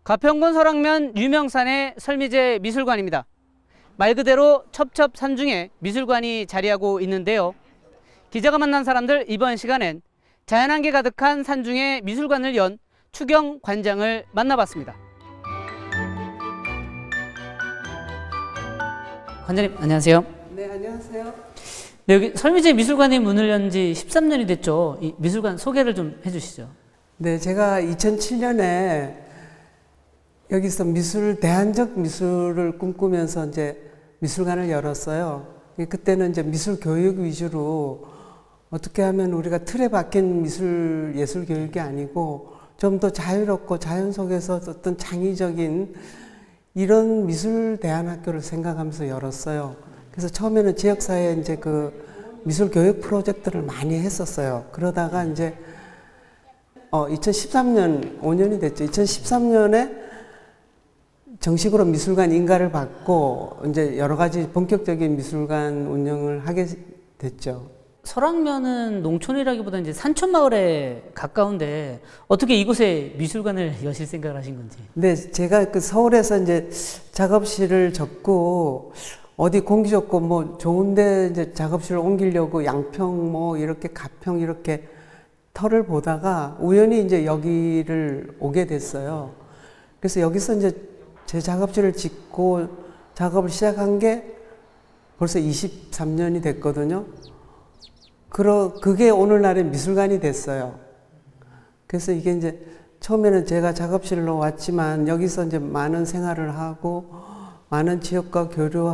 가평군 설악면 유명산의 설미제 미술관입니다. 말 그대로 첩첩산중에 미술관이 자리하고 있는데요. 기자가 만난 사람들, 이번 시간엔 자연한계 가득한 산중에 미술관을 연 추경 관장을 만나봤습니다. 관장님 안녕하세요. 네, 안녕하세요. 네, 여기 설미제 미술관이 문을 연 지 13년이 됐죠. 이 미술관 소개를 좀 해주시죠. 네, 제가 2007년에 여기서 대안적 미술을 꿈꾸면서 이제 미술관을 열었어요. 그때는 이제 미술 교육 위주로 어떻게 하면 우리가 틀에 박힌 예술 교육이 아니고 좀 더 자유롭고 자연 속에서 어떤 창의적인 이런 미술 대안학교를 생각하면서 열었어요. 그래서 처음에는 지역사회에 이제 그 미술 교육 프로젝트를 많이 했었어요. 그러다가 이제 2013년, 5년이 됐죠. 2013년에 정식으로 미술관 인가를 받고 이제 여러 가지 본격적인 미술관 운영을 하게 됐죠. 설악면은 농촌이라기보다 이제 산촌 마을에 가까운데 어떻게 이곳에 미술관을 여실 생각을 하신 건지? 네, 제가 그 서울에서 이제 작업실을 접고 어디 공기 좋고 뭐 좋은데 이제 작업실을 옮기려고 양평 뭐 이렇게 가평 이렇게 터를 보다가 우연히 이제 여기를 오게 됐어요. 그래서 여기서 이제 제 작업실을 짓고 작업을 시작한 게 벌써 23년이 됐거든요. 그게 오늘날의 미술관이 됐어요. 그래서 이게 이제 처음에는 제가 작업실로 왔지만 여기서 이제 많은 생활을 하고 많은 지역과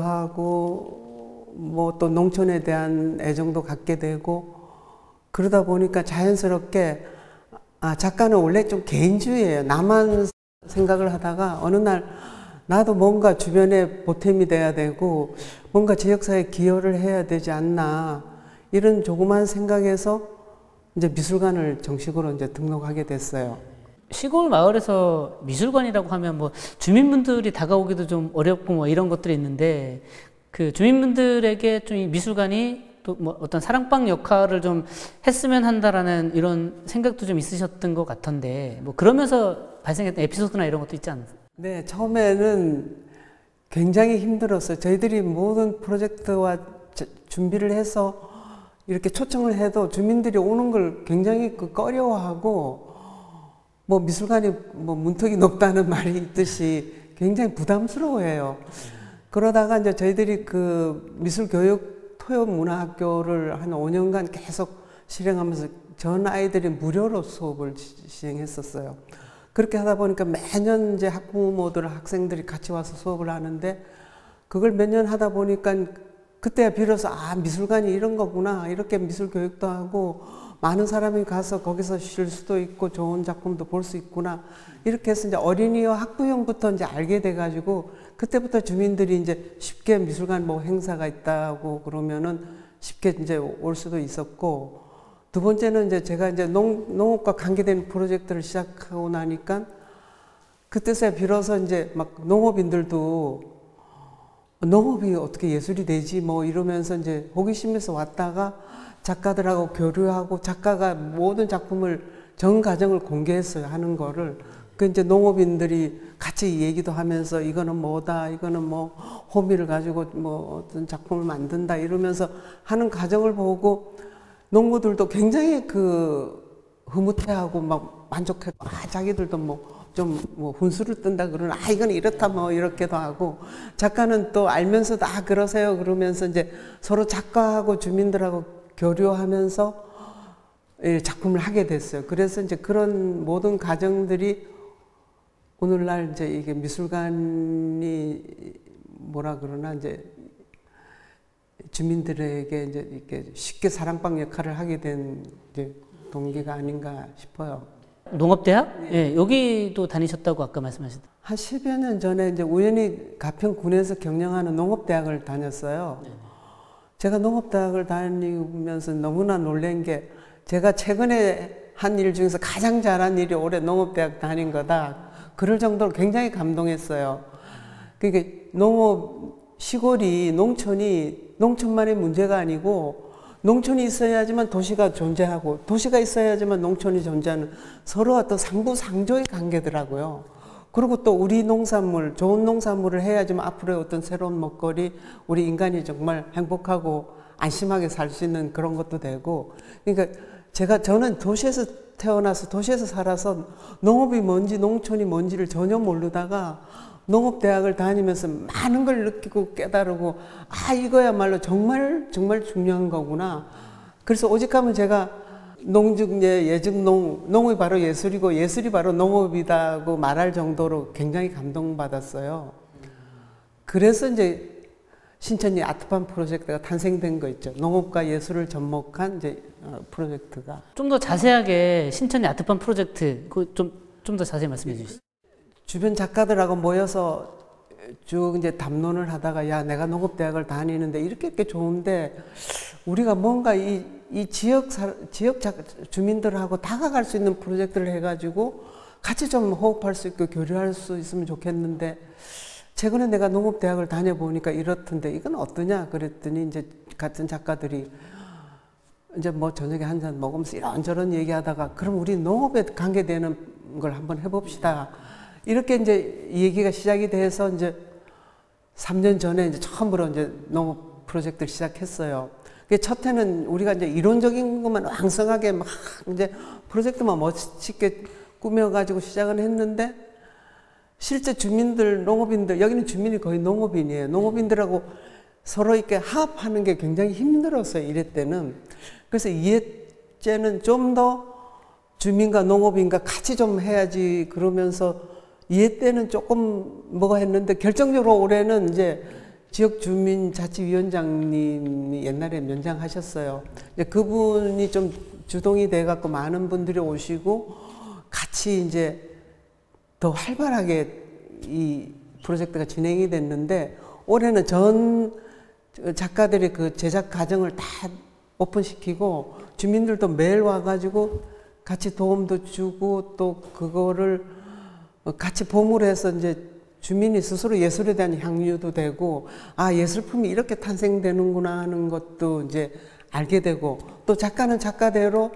교류하고 뭐 또 농촌에 대한 애정도 갖게 되고 그러다 보니까 자연스럽게 작가는 원래 좀 개인주의예요. 나만 생각을 하다가 어느 날 나도 뭔가 주변에 보탬이 돼야 되고 뭔가 지역사회에 기여를 해야 되지 않나 이런 조그만 생각에서 이제 미술관을 정식으로 이제 등록하게 됐어요. 시골 마을에서 미술관이라고 하면 뭐 주민분들이 다가오기도 좀 어렵고 뭐 이런 것들이 있는데 그 주민분들에게 좀 이 미술관이 또 뭐 어떤 사랑방 역할을 좀 했으면 한다라는 이런 생각도 좀 있으셨던 것 같던데 뭐 그러면서 발생했던 에피소드나 이런 것도 있지 않나요? 네, 처음에는 굉장히 힘들었어요. 저희들이 모든 프로젝트와 준비를 해서 이렇게 초청을 해도 주민들이 오는 걸 굉장히 꺼려워하고 뭐 미술관이 뭐 문턱이 높다는 말이 있듯이 굉장히 부담스러워해요. 그러다가 이제 저희들이 그 미술교육 토요문화학교를 한 5년간 계속 실행하면서 전 아이들이 무료로 수업을 시행했었어요. 그렇게 하다 보니까 매년 이제 학부모들, 학생들이 같이 와서 수업을 하는데 그걸 몇 년 하다 보니까 그때야 비로소 미술관이 이런 거구나. 이렇게 미술 교육도 하고 많은 사람이 가서 거기서 쉴 수도 있고 좋은 작품도 볼 수 있구나. 이렇게 해서 이제 어린이와 학부형부터 이제 알게 돼가지고 그때부터 주민들이 이제 쉽게 미술관 뭐 행사가 있다고 그러면은 쉽게 이제 올 수도 있었고 두 번째는 이제 제가 이제 농업과 관계된 프로젝트를 시작하고 나니까 그때서야 비로소 이제 막 농업인들도 농업이 어떻게 예술이 되지 뭐 이러면서 이제 호기심에서 왔다가 작가들하고 교류하고 작가가 모든 작품을 전 과정을 공개했어요. 하는 거를. 그 이제 농업인들이 같이 얘기도 하면서 이거는 뭐다, 이거는 뭐 호미를 가지고 뭐 어떤 작품을 만든다 이러면서 하는 과정을 보고 농부들도 굉장히 흐뭇해하고 막 만족하고 자기들도 뭐 좀 뭐 훈수를 뜬다 그러는 이건 이렇다 뭐 이렇게도 하고 작가는 또 알면서도 그러세요 그러면서 이제 서로 작가하고 주민들하고 교류하면서 작품을 하게 됐어요. 그래서 이제 그런 모든 과정들이 오늘날 이제 이게 미술관이 뭐라 그러나 이제 주민들에게 이제 이렇게 쉽게 사랑방 역할을 하게 된 이제 동기가 아닌가 싶어요. 농업대학? 네. 여기도 다니셨다고 아까 말씀하셨던. 한 10여 년 전에 이제 우연히 가평군에서 경영하는 농업대학을 다녔어요. 네. 제가 농업대학을 다니면서 너무나 놀란 게 제가 최근에 한 일 중에서 가장 잘한 일이 올해 농업대학 다닌 거다. 그럴 정도로 굉장히 감동했어요. 그러니까 시골이 농촌만의 문제가 아니고 농촌이 있어야지만 도시가 존재하고 도시가 있어야지만 농촌이 존재하는 서로 어떤 상부상조의 관계더라고요. 그리고 또 우리 농산물, 좋은 농산물을 해야지만 앞으로의 어떤 새로운 먹거리, 우리 인간이 정말 행복하고 안심하게 살 수 있는 그런 것도 되고. 그러니까 저는 도시에서 태어나서 도시에서 살아서 농업이 뭔지 농촌이 뭔지를 전혀 모르다가 농업대학을 다니면서 많은 걸 느끼고 깨달고, 아, 이거야말로 정말 정말 중요한 거구나. 그래서 오직하면 제가 농중예, 예증농, 농이 바로 예술이고 예술이 바로 농업이다고 말할 정도로 굉장히 감동받았어요. 그래서 이제 신천리 아트팜 프로젝트가 탄생된 거 있죠. 농업과 예술을 접목한 이제 프로젝트가. 좀 더 자세하게 신천리 아트팜 프로젝트 좀 더 자세히 말씀해 주시죠. 주변 작가들하고 모여서 쭉 이제 담론을 하다가, 야, 내가 농업대학을 다니는데 이렇게 좋은데 우리가 뭔가 이 지역 주민들하고 다가갈 수 있는 프로젝트를 해가지고 같이 좀 호흡할 수 있고 교류할 수 있으면 좋겠는데, 최근에 내가 농업대학을 다녀보니까 이렇던데 이건 어떠냐 그랬더니 이제 같은 작가들이 이제 뭐 저녁에 한 잔 먹으면서 이런저런 얘기하다가, 그럼 우리 농업에 관계되는 걸 한번 해봅시다. 이렇게 이제 얘기가 시작이 돼서 이제 3년 전에 이제 처음으로 이제 농업 프로젝트를 시작했어요. 첫 해는 우리가 이제 이론적인 것만 왕성하게 막 이제 프로젝트만 멋있게 꾸며가지고 시작을 했는데, 실제 주민들, 농업인들, 여기는 주민이 거의 농업인이에요. 농업인들하고 서로 이렇게 화합하는 게 굉장히 힘들었어요, 이래 때는. 그래서 이해째는 좀 더 주민과 농업인과 같이 좀 해야지 그러면서 이해 때는 조금 뭐가 했는데, 결정적으로 올해는 이제 지역 주민 자치위원장님이 옛날에 면장하셨어요. 이제 그분이 좀 주동이 돼 갖고 많은 분들이 오시고 같이 이제 더 활발하게 이 프로젝트가 진행이 됐는데, 올해는 전 작가들이 그 제작 과정을 다 오픈시키고 주민들도 매일 와가지고 같이 도움도 주고 또 그거를 같이 보물해서 이제 주민이 스스로 예술에 대한 향유도 되고, 아, 예술품이 이렇게 탄생되는구나 하는 것도 이제 알게 되고, 또 작가는 작가대로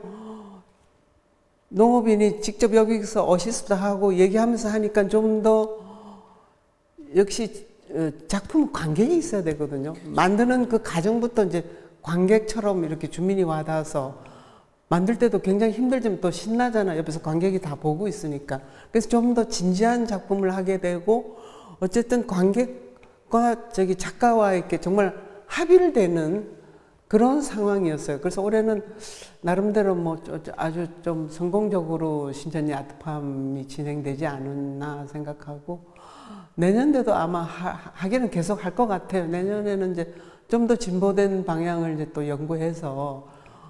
농업인이 직접 여기서 어시스트 하고 얘기하면서 하니까 좀 더 역시 작품 관객이 있어야 되거든요. 만드는 그 과정부터 이제 관객처럼 이렇게 주민이 와닿아서 만들 때도 굉장히 힘들지만 또 신나잖아. 옆에서 관객이 다 보고 있으니까. 그래서 좀 더 진지한 작품을 하게 되고, 어쨌든 관객과 작가와 이렇게 정말 합의를 되는 그런 상황이었어요. 그래서 올해는 나름대로 뭐 아주 좀 성공적으로 신천리 아트팜이 진행되지 않았나 생각하고, 내년에도 아마 하기는 계속 할 것 같아요. 내년에는 이제 좀 더 진보된 방향을 이제 또 연구해서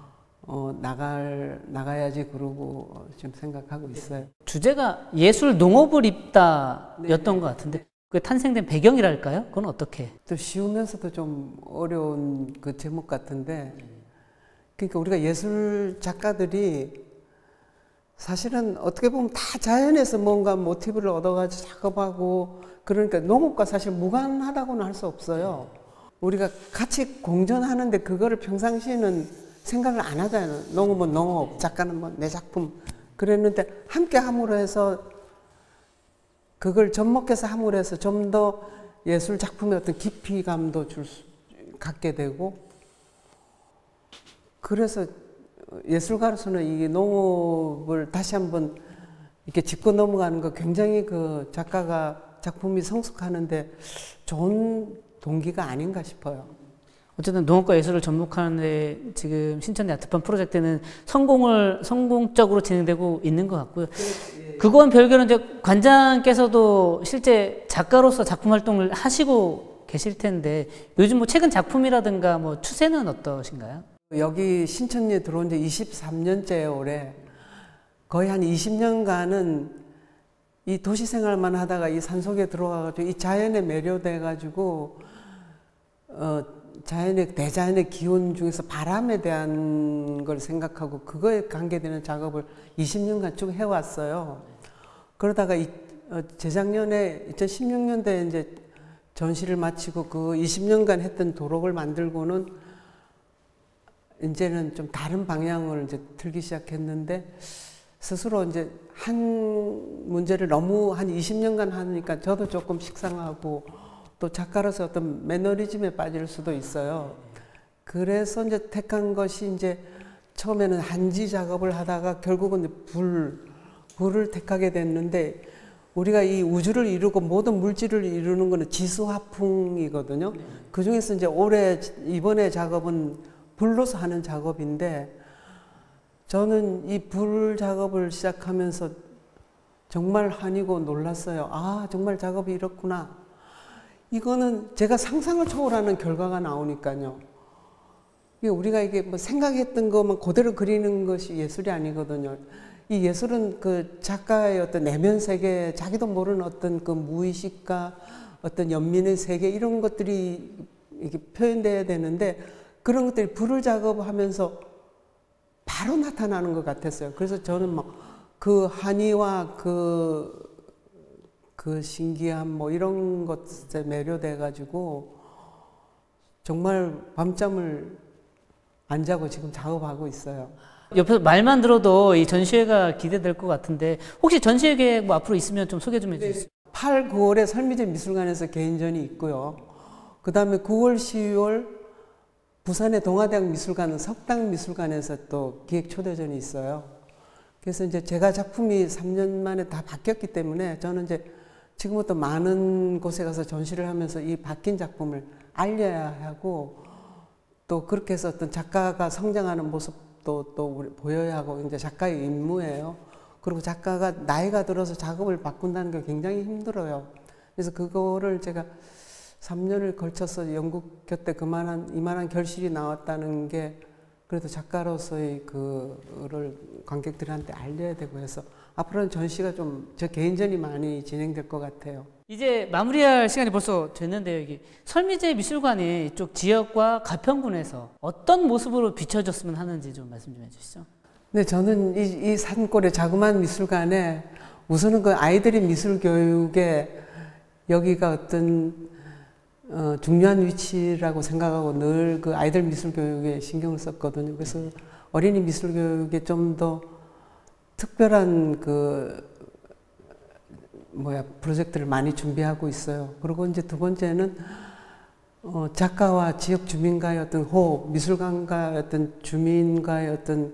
나가야지 그러고 지금 생각하고 있어요. 주제가 예술 농업을 입다였던 것 같은데, 그 탄생된 배경이랄까요? 그건 어떻게? 또 쉬우면서도 좀 어려운 그 제목 같은데, 그러니까 우리가 예술 작가들이 사실은 어떻게 보면 다 자연에서 뭔가 모티브를 얻어가지고 작업하고, 그러니까 농업과 사실 무관하다고는 할 수 없어요. 우리가 같이 공존하는데 그거를 평상시에는 생각을 안 하잖아요. 농업은 농업, 작가는 뭐 내 작품. 그랬는데 함께 함으로 해서 그걸 접목해서 함으로 해서 좀 더 예술 작품의 어떤 깊이감도 갖게 되고, 그래서 예술가로서는 이 농업을 다시 한번 이렇게 짚고 넘어가는 거 굉장히 그 작가가 작품이 성숙하는데 좋은 동기가 아닌가 싶어요. 어쨌든 농업과 예술을 접목하는데 지금 신천리 아트팜 프로젝트는 성공적으로 진행되고 있는 것 같고요. 그거와는 별개로 이제 관장께서도 실제 작가로서 작품 활동을 하시고 계실 텐데, 요즘 뭐 최근 작품이라든가 뭐 추세는 어떠신가요? 여기 신천리에 들어온 지 23년째예요, 올해. 거의 한 20년간은 이 도시 생활만 하다가 이 산속에 들어가가지고 이 자연에 매료돼가지고 대자연의 기운 중에서 바람에 대한 걸 생각하고 그거에 관계되는 작업을 20년간 쭉 해왔어요. 그러다가 재작년에 2016년도에 이제 전시를 마치고 그 20년간 했던 도록을 만들고는 이제는 좀 다른 방향을 이제 들기 시작했는데, 스스로 이제 한 문제를 너무 한 20년간 하니까 저도 조금 식상하고 또 작가로서 어떤 매너리즘에 빠질 수도 있어요. 그래서 이제 택한 것이 이제 처음에는 한지 작업을 하다가 결국은 불을 택하게 됐는데 우리가 이 우주를 이루고 모든 물질을 이루는 거는 지수화풍이거든요. 그 중에서 이제 이번에 작업은 불로서 하는 작업인데 저는 이 불 작업을 시작하면서 정말 한이고 놀랐어요. 아, 정말 작업이 이렇구나. 이거는 제가 상상을 초월하는 결과가 나오니까요. 우리가 이게 뭐 생각했던 것만 그대로 그리는 것이 예술이 아니거든요. 이 예술은 그 작가의 어떤 내면 세계, 자기도 모르는 어떤 그 무의식과 어떤 연민의 세계 이런 것들이 이렇게 표현돼야 되는데 그런 것들이 불을 작업하면서 바로 나타나는 것 같았어요. 그래서 저는 막 그 한의와 그 신기함 뭐 이런 것에 매료돼 가지고 정말 밤잠을 안 자고 지금 작업하고 있어요. 옆에서 말만 들어도 이 전시회가 기대될 것 같은데 혹시 전시회 계획 뭐 앞으로 있으면 좀 소개 좀 해주세요. 8, 9월에 설미제 미술관에서 개인전이 있고요. 그 다음에 9월, 12월 부산의 동아대학 미술관은 석당미술관에서 또 기획 초대전이 있어요. 그래서 이제 제가 작품이 3년 만에 다 바뀌었기 때문에 저는 이제 지금부터 많은 곳에 가서 전시를 하면서 이 바뀐 작품을 알려야 하고 또 그렇게 해서 어떤 작가가 성장하는 모습도 또 보여야 하고 이제 작가의 임무예요. 그리고 작가가 나이가 들어서 작업을 바꾼다는 게 굉장히 힘들어요. 그래서 그거를 제가 3년을 걸쳐서 영국 곁에 이만한 결실이 나왔다는 게 그래도 작가로서의 그를 관객들한테 알려야 되고 해서 앞으로는 전시가 좀 저 개인전이 많이 진행될 것 같아요. 이제 마무리할 시간이 벌써 됐는데요. 여기 설미제 미술관이 이쪽 지역과 가평군에서 어떤 모습으로 비춰졌으면 하는지 좀 말씀 좀 해주시죠. 네, 저는 이 산골의 자그마한 미술관에 우선은 그 아이들의 미술 교육에 여기가 어떤 중요한 위치라고 생각하고 늘 그 아이들 미술 교육에 신경을 썼거든요. 그래서 어린이 미술 교육에 좀 더 특별한 프로젝트를 많이 준비하고 있어요. 그리고 이제 두 번째는 작가와 지역 주민과의 어떤 호흡, 미술관과의 어떤 주민과의 어떤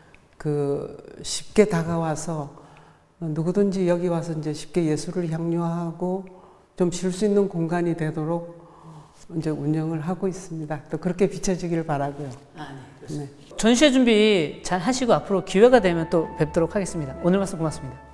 쉽게 다가와서 누구든지 여기 와서 이제 쉽게 예술을 향유하고 좀 쉴 수 있는 공간이 되도록 이제 운영을 하고 있습니다. 또 그렇게 비춰지기를 바라고요. 네. 전시회 준비 잘 하시고 앞으로 기회가 되면 또 뵙도록 하겠습니다. 오늘 말씀 고맙습니다.